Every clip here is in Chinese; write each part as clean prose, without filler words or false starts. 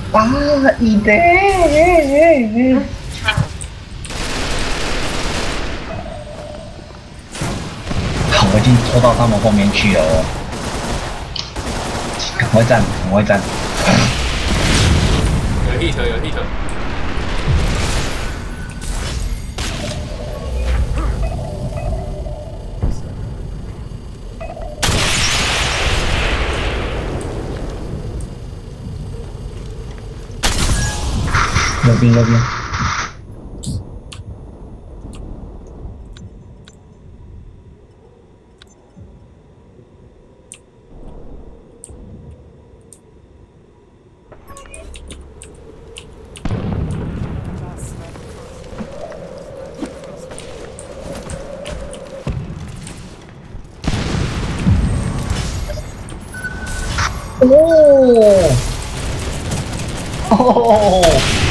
啊，一的，好，我已经拖到他们后面去了哦，赶快站，赶快站。 有 hit 有 hit。 右边，右边。哦，哦。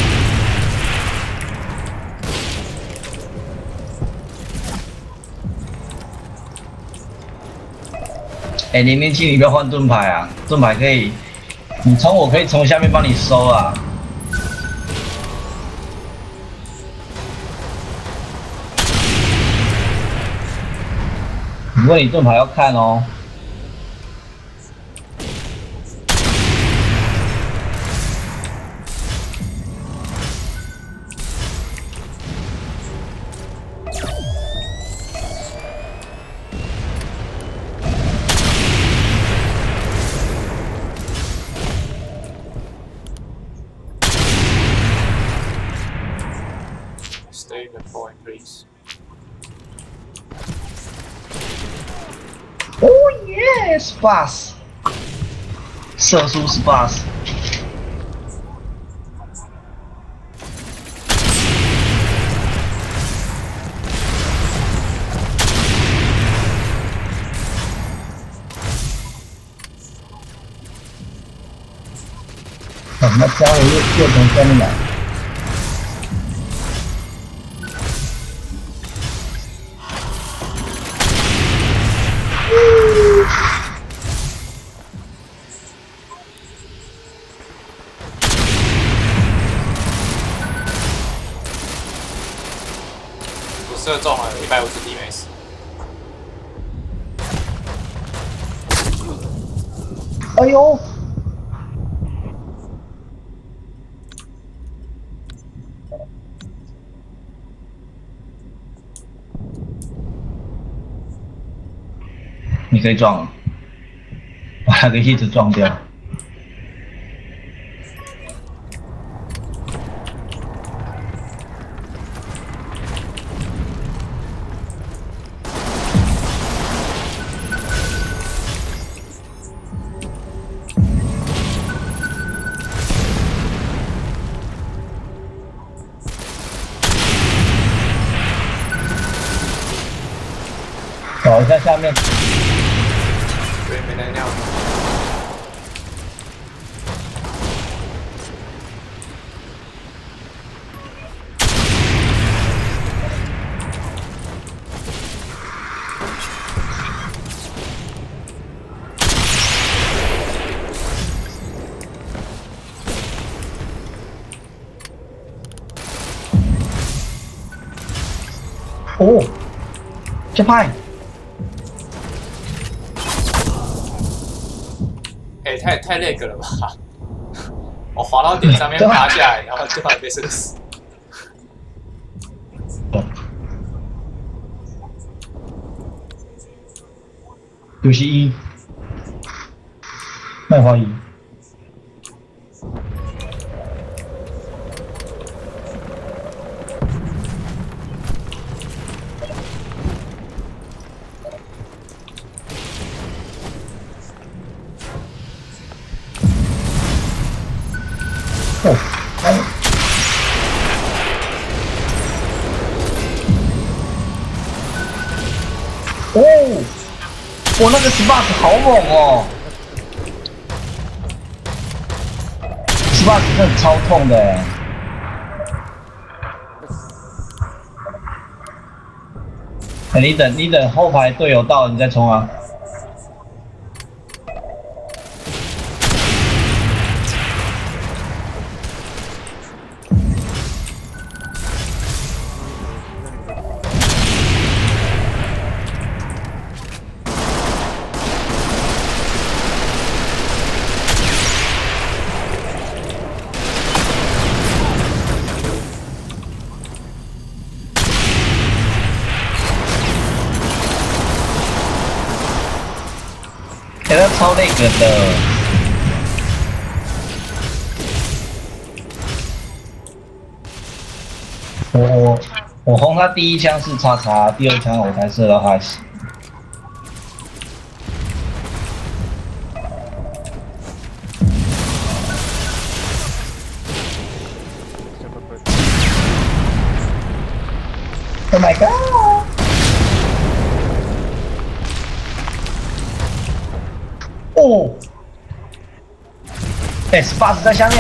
哎，零零七，你不要换盾牌啊！盾牌可以，我可以从下面帮你收啊。不过你盾牌要看哦。 Stay the point, please. Oh yes, pass。射速是 pass。那家伙又从下面来。 我射中了150滴没死。 哎呦！你可以撞了，把那个一直撞掉。找一下下面。 对，没能量。 哦，这派。 太那个了吧！我滑到点上面爬下来，然后就被射死。 91，卖花1。哦，哦，我那个 Spark 好猛哦 ，Spark 真的超痛的哎。你等后排队友到了你再冲啊。 得超那个的。我轰他第一枪是叉叉，第二枪我才射到他死。Oh my god！ 哦，哎，Sparks 在下面，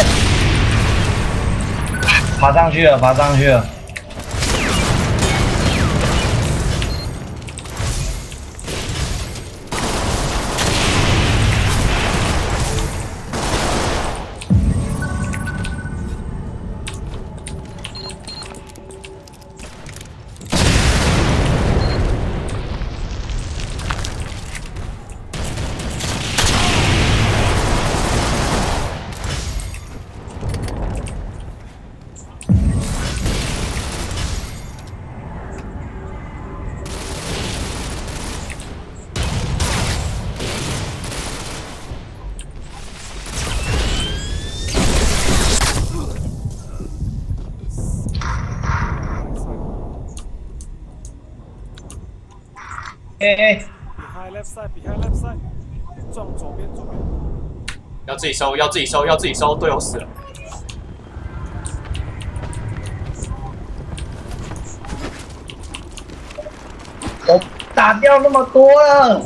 爬上去了，爬上去了。哎， behind left side behind left side， 撞左边左边。 要自己收，要自己收，要自己收，队友死了。 我打掉那么多了，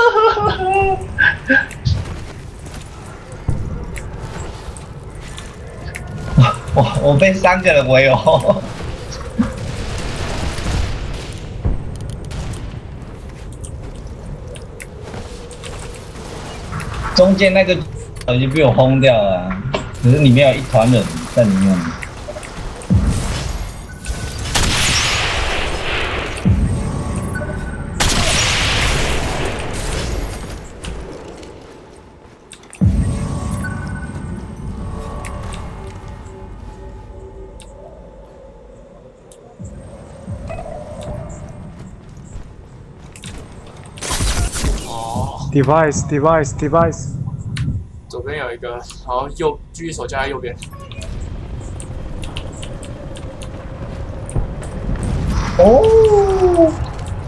我被3个人围殴。中间那个已经被我轰掉了、啊，可是里面有一团人在里面。 Device， 左边有一个，然后狙击手架在右边。 哦，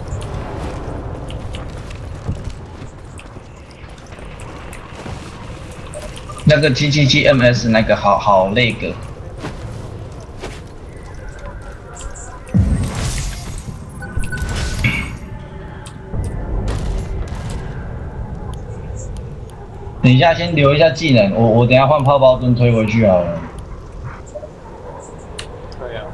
那个777MS 那个好那个。等一下，先留一下技能，我等一下换泡泡盾推回去好了。 对啊。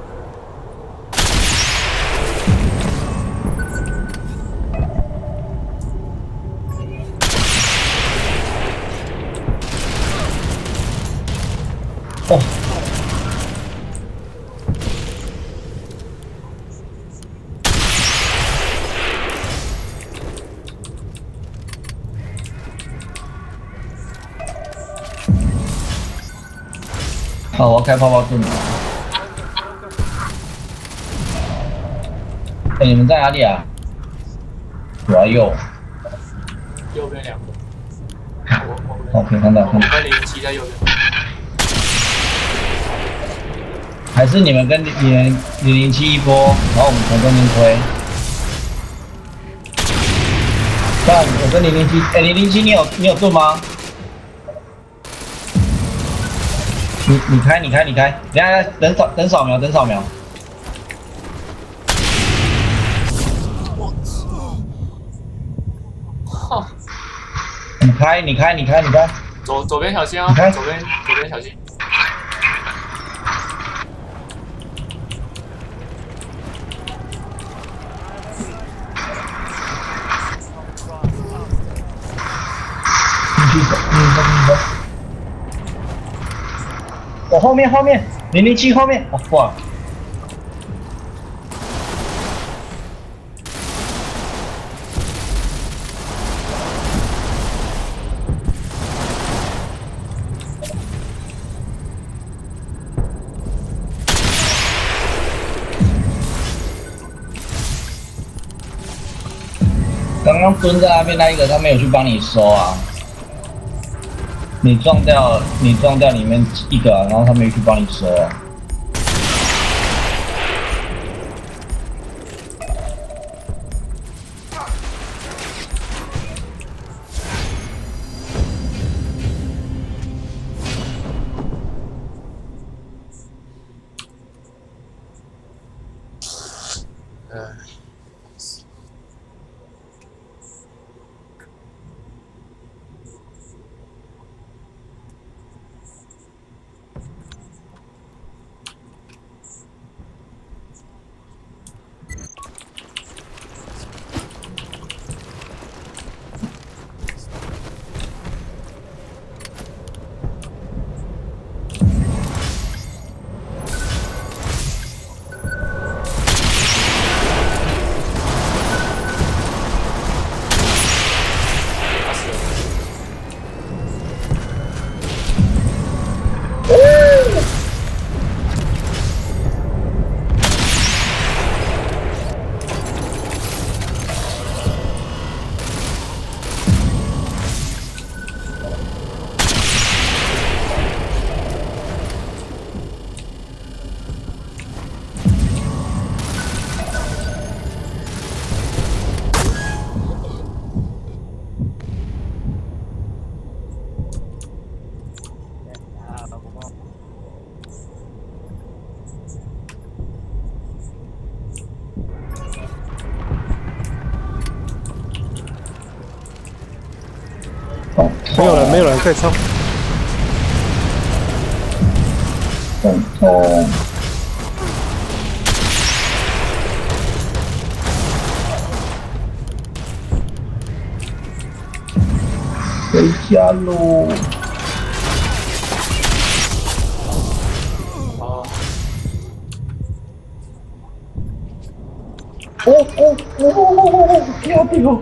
哦。好，我要开泡泡盾了。哎、你们在哪里啊？左右。 右边2个。 我可以看到。 我跟007在右边。 还是你们跟007一波，然后我们从中间推。不然我跟007，哎，007你有盾吗？你开，等一下等扫描。 哈！ 你开。 左边小心啊！左边小心。 你走。我后面007后面，哇！刚刚蹲在那边那一个，他没有去帮你收啊。 你撞掉里面一个、啊，然后他没去帮你收啊。 没有人可以冲。 很痛。回家喽！不要丢！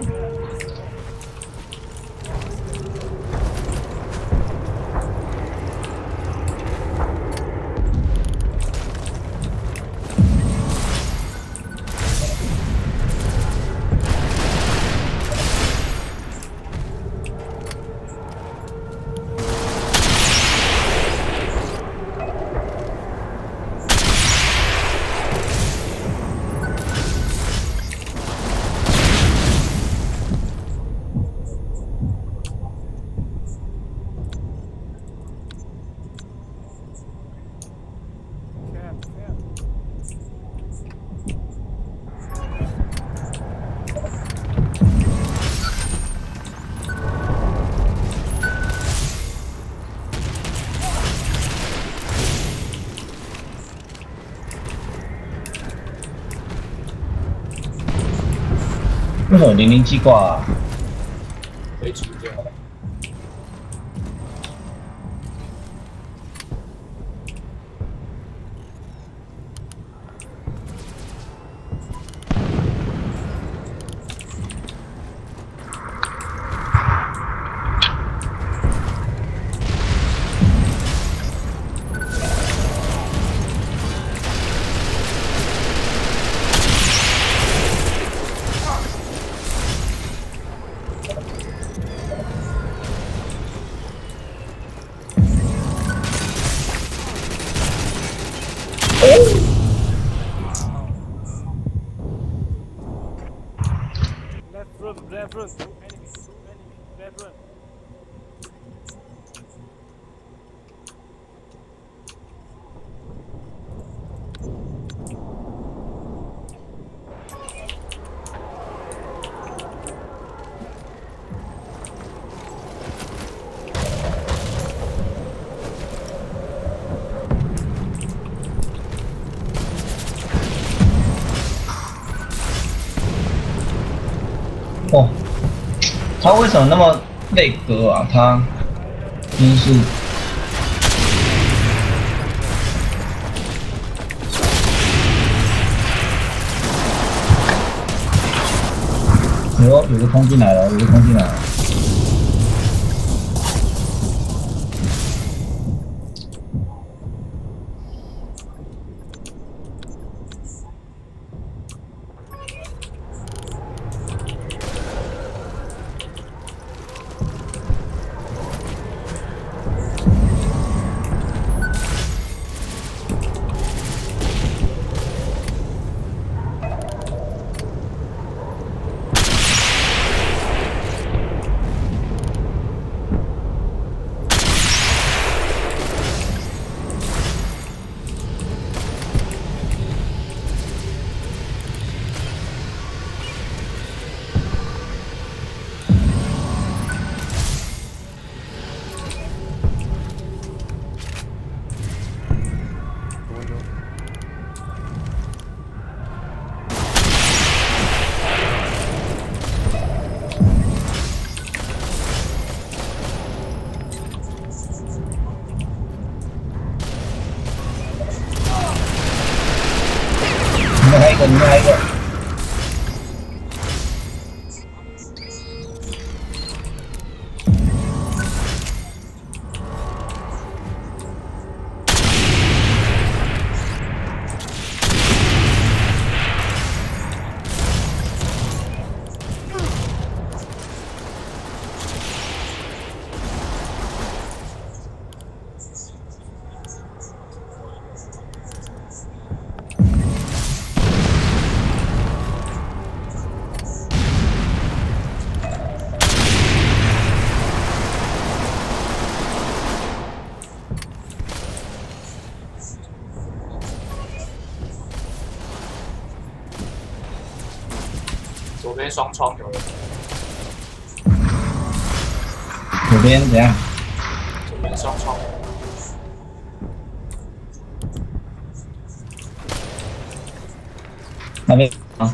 为什么007挂啊？ 可以除掉。 Left run, enemy, left run. 哦，他为什么那么累格啊？他真是。有个冲进来了，有个冲进来了。 里面还有一个。 左边双窗有人， 左边怎样？ 左边双窗。 那边啊？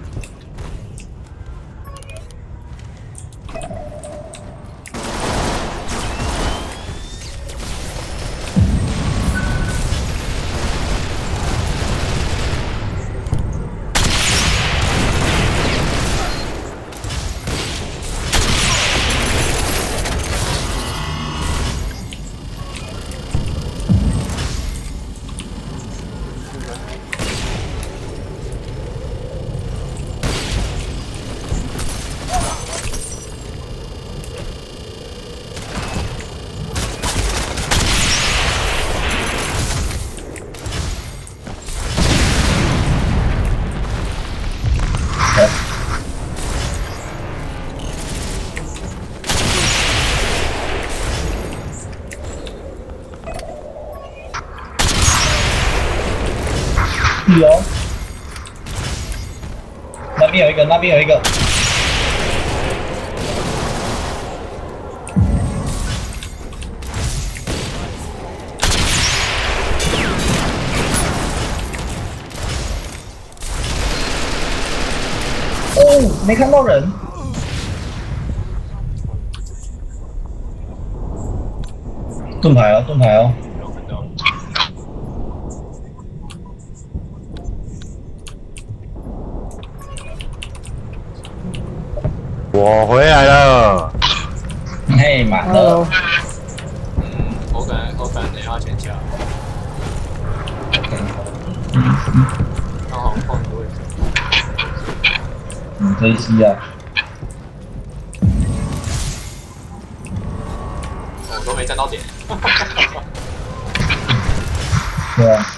有，那边有一个，那边有一个。哦，没看到人。盾牌哦，盾牌哦。 有看到。 我回来了。 嘿，满了。 我可能等一下先加。刚好换个位置。 这一期啊。 我都没站到点。 对啊。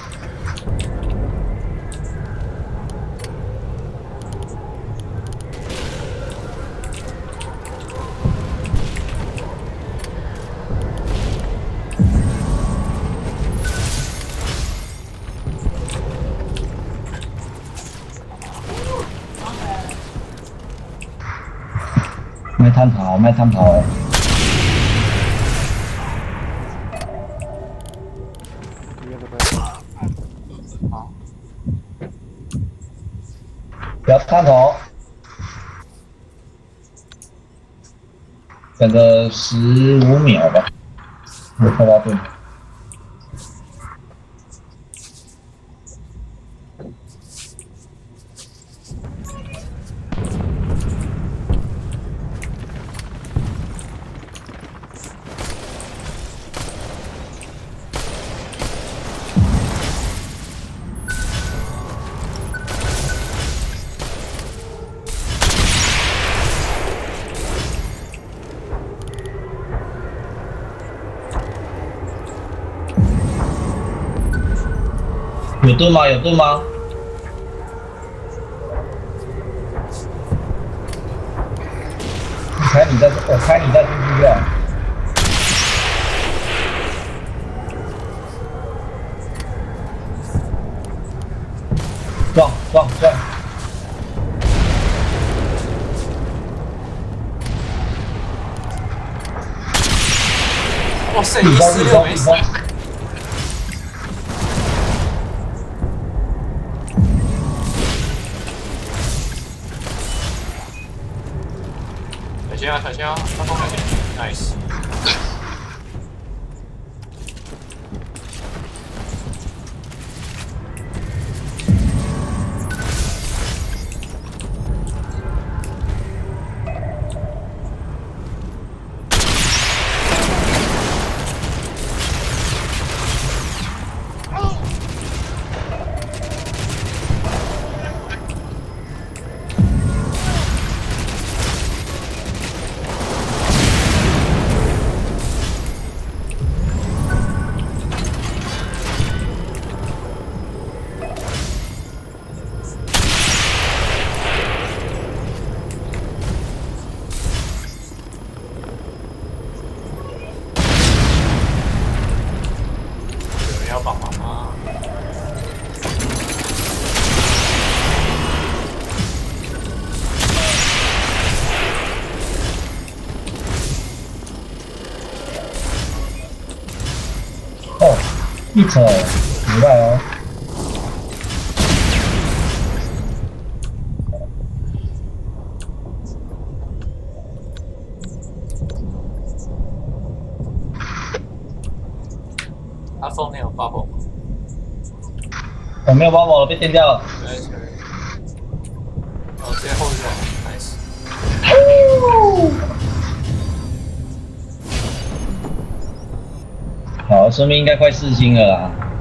卖炭头，卖炭头。 好， 不要炭头，等个15秒吧。我快到对。有盾吗？有盾吗？我猜你在进去就好。撞！ 哇塞，146没死。小心啊！他攻小心 ，nice。 一扯，明白哦。 他封面有 bubble 吗？ 我没有包包了，被电掉了。 对，确认。哦，直接后肉 ，nice。 好，说明应该快4星了啦。